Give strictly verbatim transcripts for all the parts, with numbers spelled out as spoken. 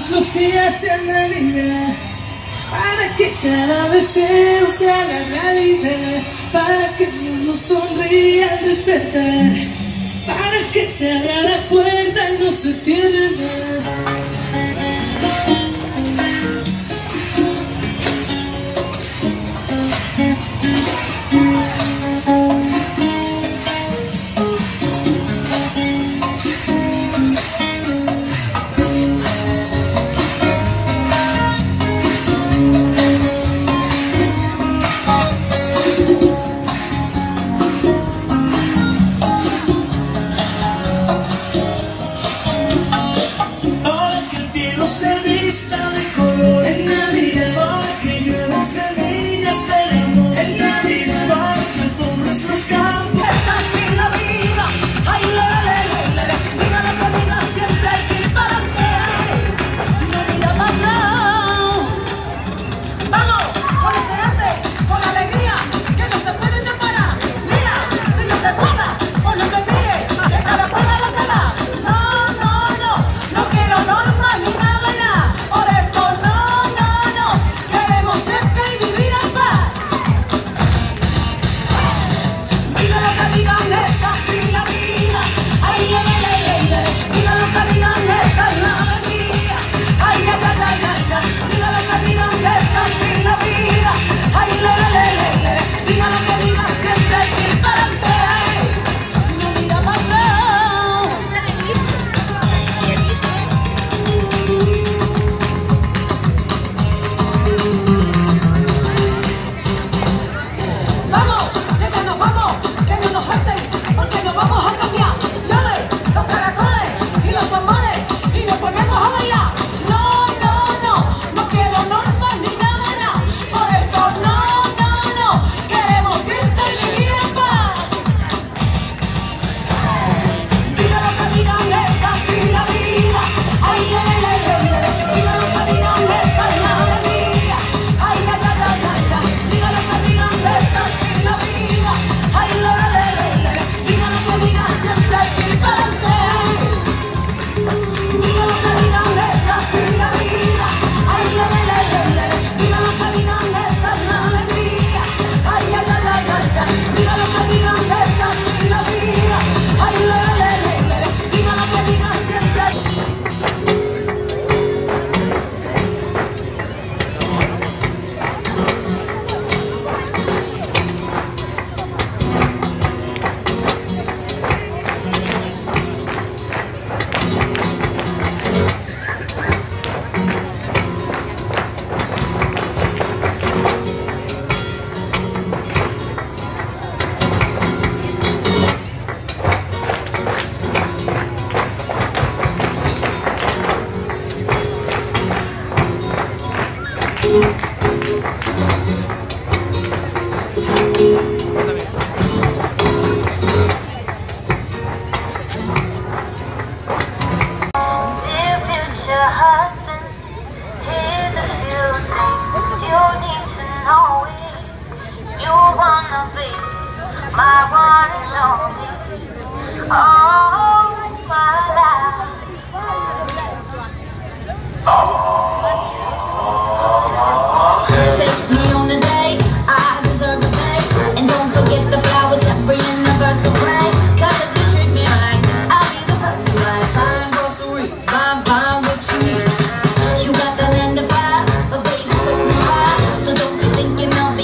Contamos los días en Navidad para que cada deseo sea la realidad, para que el mundo sonría al despertar, para que se abra la puerta y no se cierre más.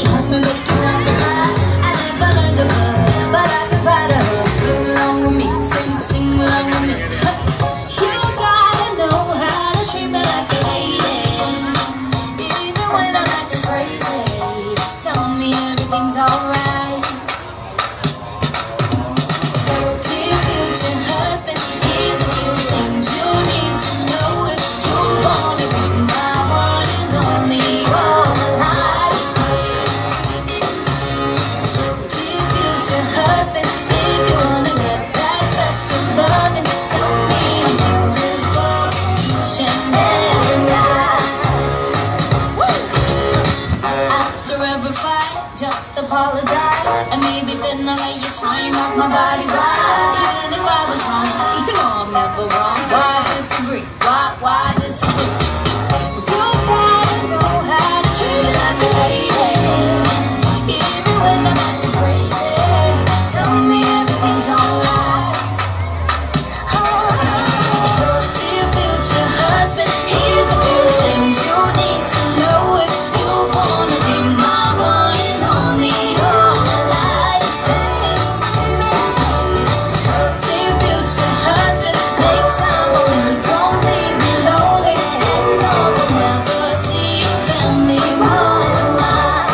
But I can ride a sing along with me. After every fight, just apologize, and maybe then I'll let you turn up my body right. Even if I was wrong, you know I'm never wrong. Why disagree? Why, why disagree? You gotta know how to treat it like a lady, even when I'm acting crazy. Tell me everything's alright. Oh, go to your future husband. Here's a few things you need to know if you wanna be my one and only all my life. To your future husband, make time for me, don't leave me lonely, and Lord will never see your family more than mine.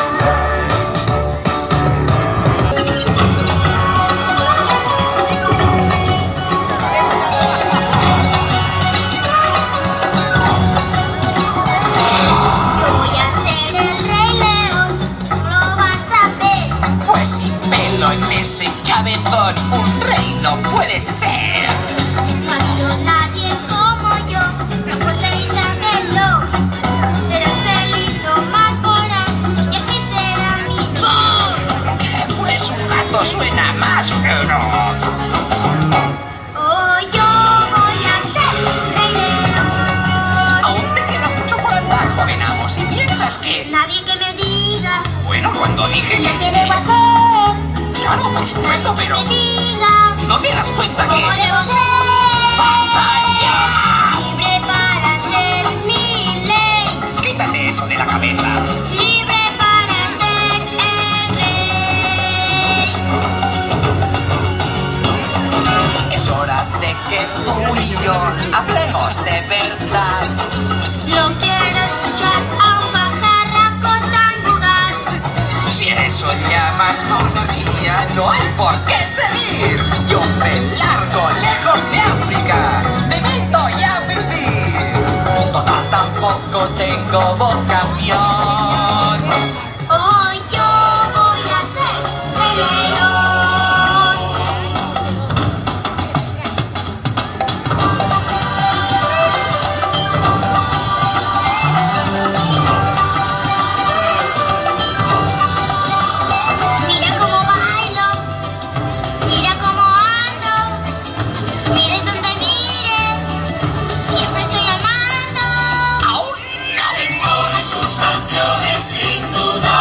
Voy a ser el Rey León, tú lo vas a ver. Pues sin pelo en ese cabezón, un rey no puede ser. No ha habido nadie como yo, no importa y tráemelo. Será feliz, Tomás Morán, y así será mi voz. Pues un gato suena más feroz. Oh, yo voy a ser Rey León. Aún te queda mucho por andar, joven amo. Si piensas que... Nadie que me diga Bueno, cuando dije lo que que... debo hacer. Claro, por supuesto, Nadie que pero... me diga ¿No te das cuenta que... cómo debo ser. ¡Basta ya! Libre para hacer mi ley. Quítate eso de la cabeza. Libre para ser el rey. Es hora de que tú y yo hablemos de verdad. No quiero escuchar a un pajarraco tan vulgar. Si a eso llamas monarquía, no hay por qué seguir. Yo me largo lejos de África, me meto ya a vivir. Total, tampoco tengo vocación. Hoy yo voy a ser Rey León. Mira cómo bailo, mira cómo ando, mires donde mires, siempre estoy al mando. Aún no. Con sus campeones sin duda,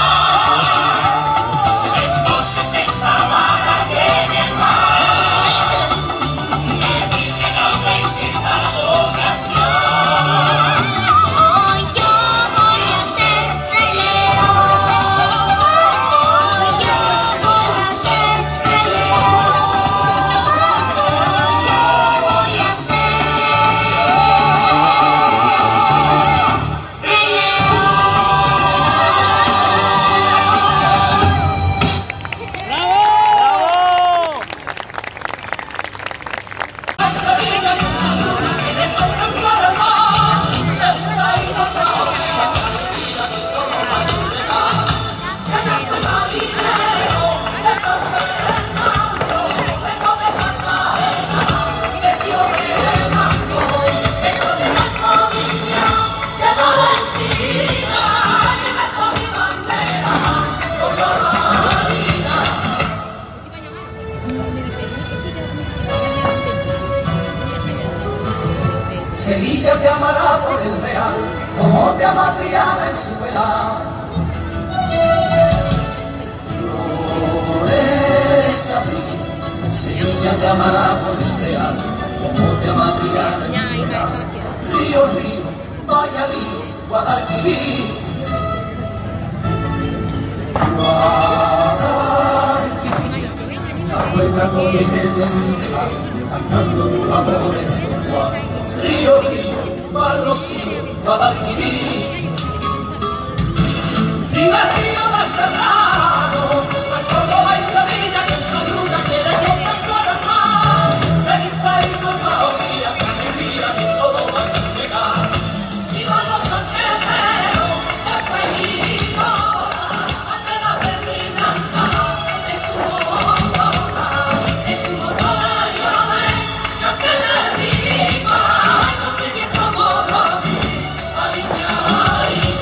en bosques, en sabanas, en el mar, que dicen algo y sin más oración. Hoy yo voy a ser Rey León. Hoy yo voy a ser Rey León. Hoy yo voy a ser Rey Sevilla te amará por el real, como te ama Triana en su edad. Flores abril, Sevilla te amará por el real, como te ama Triana en su edad. Río, río, Valladolid, Guadalquivir. Guadalquivir, la cuenta con mi gente sin dejar, cantando tu amor en tu Juan. Río, río, Mar Rocío, Guadalquivir. Viva el río más cerrado, San Córdoba y Sevilla, que en su ruta quiere contemplar el mar. Ser un país con mayoría, con alegría, que todo va a llegar. Viva los santeros, el país ahora, apenas termina nada, es su motor, es su motor a llover, yo que me viva. Viva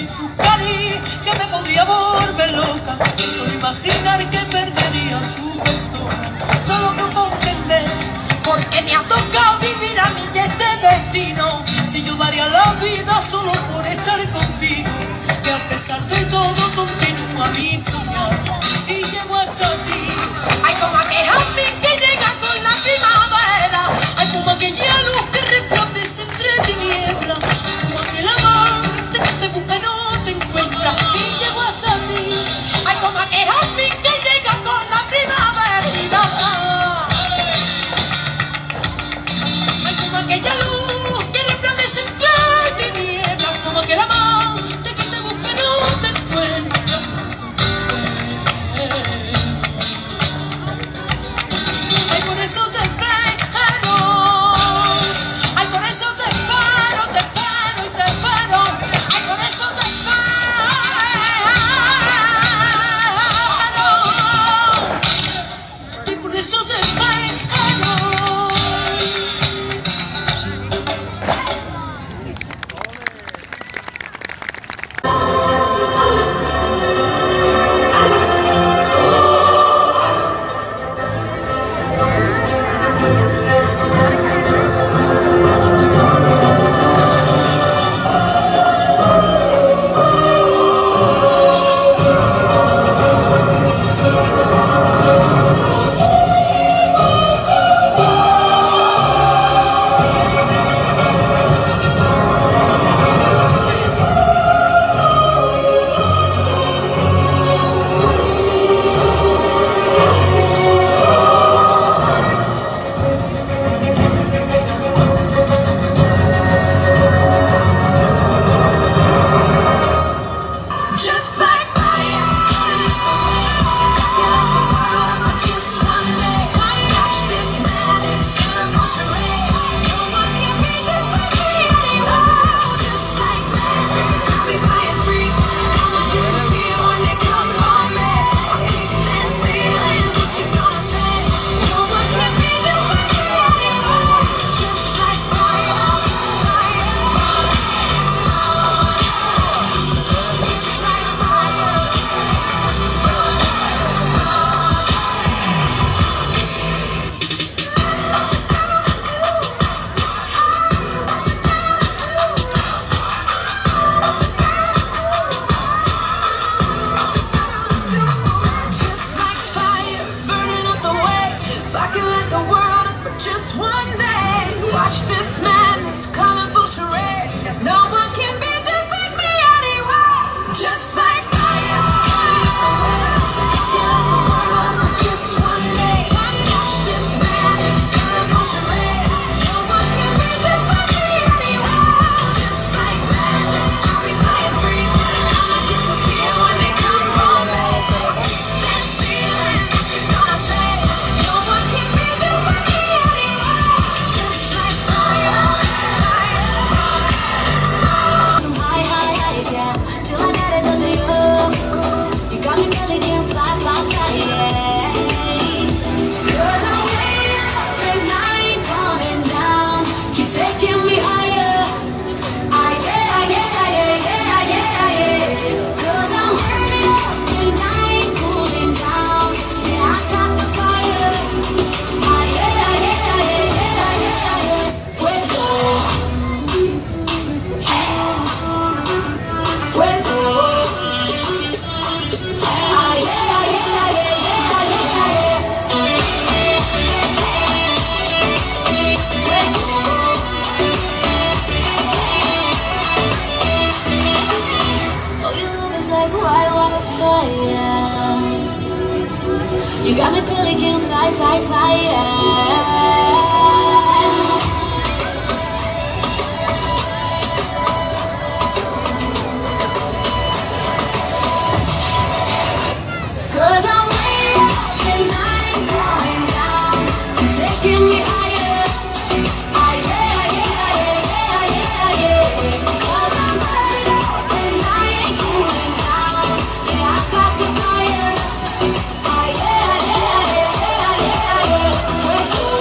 su caricia me podría volver loca. Solo imaginar que perdería su persona. No logro comprender por qué me ha tocado vivir a mí este destino. Si yo daría la vida solo por estar contigo, que a pesar de todo continúa mi soñar y llego hasta ti. Hay como aquel jardín que llega con la primavera, hay como aquella luz que resplandece entre tinieblas, como aquel amante que te busca y no te encuentra y llego hasta ti. Hay como aquel jardín que llega con la primavera, hay como aquella luz que resplandece entre tinieblas, como aquel amante que te busca y no te encuentra. Ay, por eso te espero, ay, por eso te espero, te espero y te espero, ay, por eso te espero, y por eso te espero. You got me pelican fly, fly, fly, yeah. Cause I'm way up and I ain't coming down. You're taking me higher. Ah, yeah, yeah, yeah, yeah, yeah. Cause I'm way up and I ain't cooling down. Yeah, I got the fire. Ah, yeah, yeah, yeah, yeah, yeah.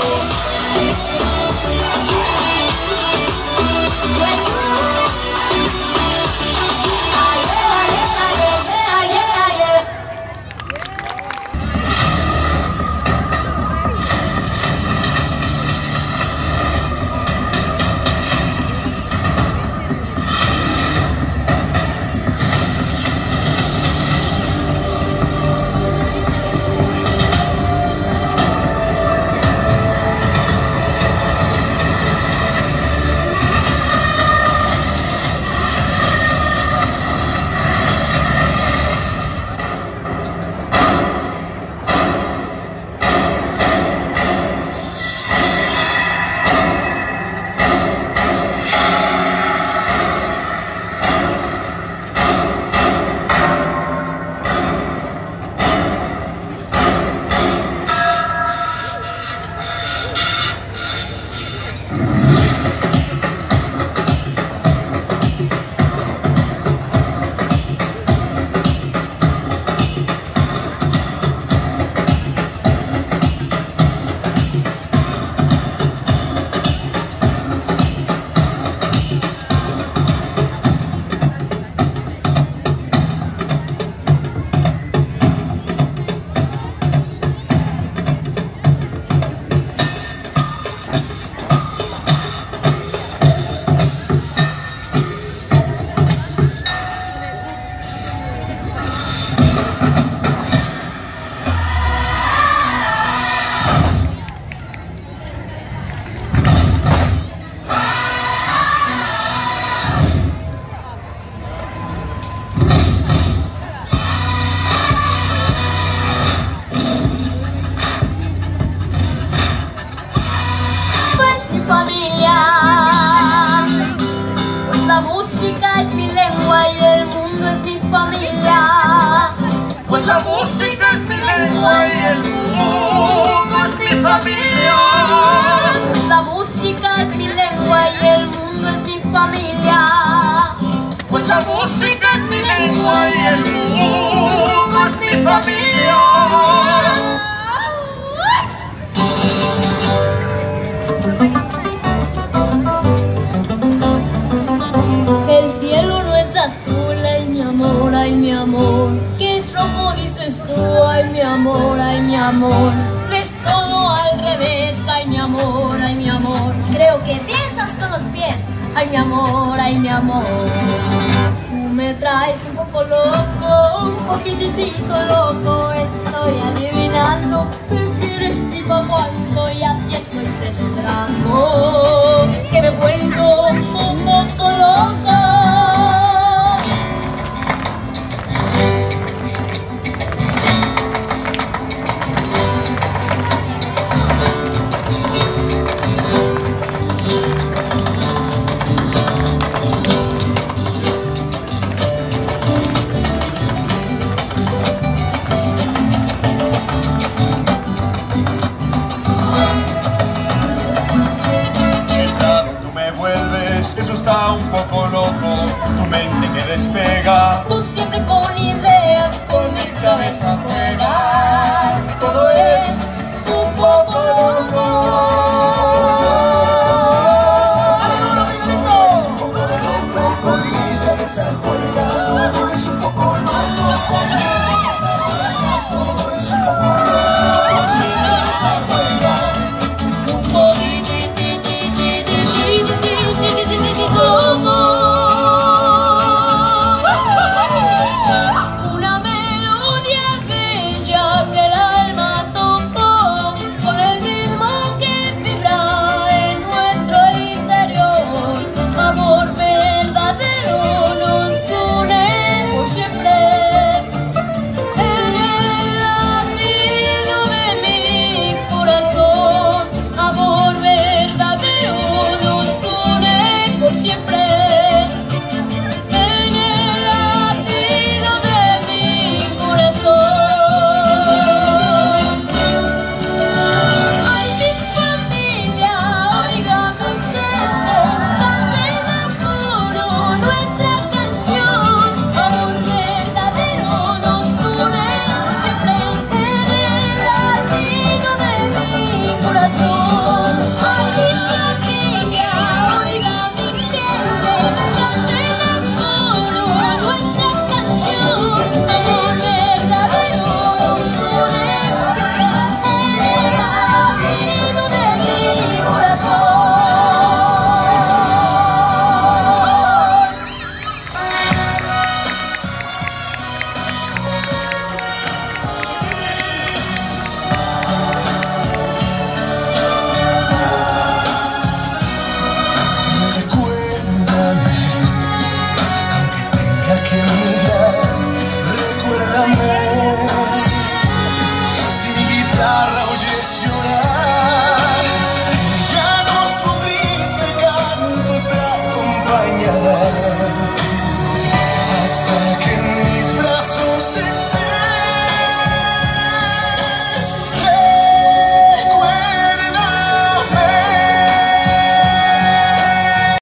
la música es mi lengua y el mundo es mi familia. La música es mi lengua y el mundo es mi familia. Pues la música es mi lengua y el mundo es mi familia. El cielo no es azul, ay mi amor, ay mi amor. Que es rojo dices tú, ay mi amor, ay mi amor. Ves todo al revés, ay mi amor, ay mi amor. Creo que piensas con los pies, ay mi amor, ay mi amor. Tú me traes un poco loco, un poquitito loco. Estoy adivinando.